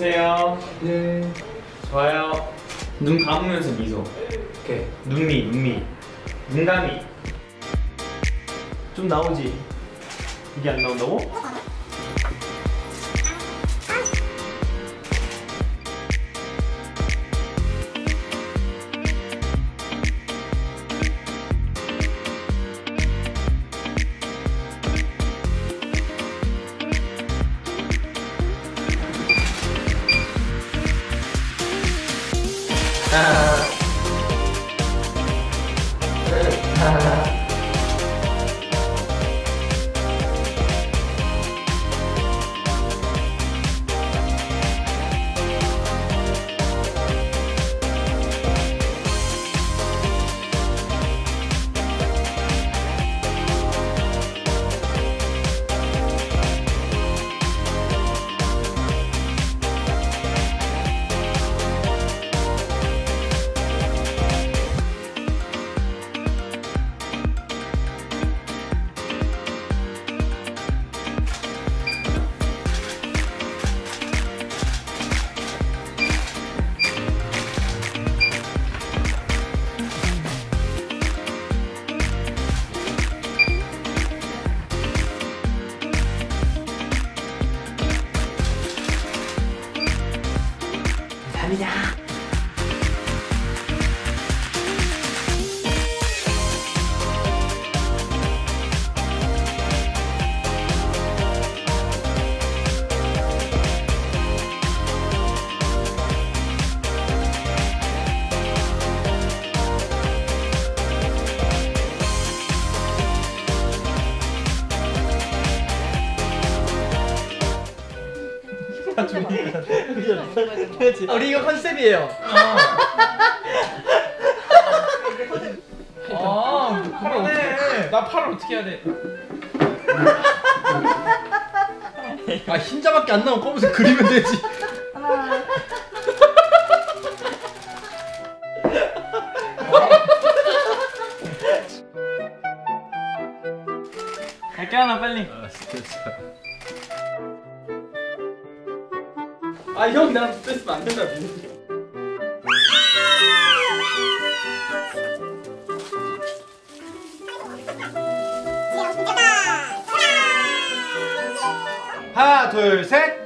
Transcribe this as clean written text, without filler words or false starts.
안녕하세요. 네. 좋아요. 눈 감으면서 미소. 오케이. 눈미. 눈 감이. 좀 나오지? 이게 안 나온다고? 감사합니다. 우리 이거 컨셉이에요. 그러네. 나 팔을 어떻게 해야 돼? 아 흰자밖에 안 나오면 검은색 그리면 되지. 갈게 하나 빨리. 아 형 나랑 붙어있으면 안 된다. 하나 둘 셋.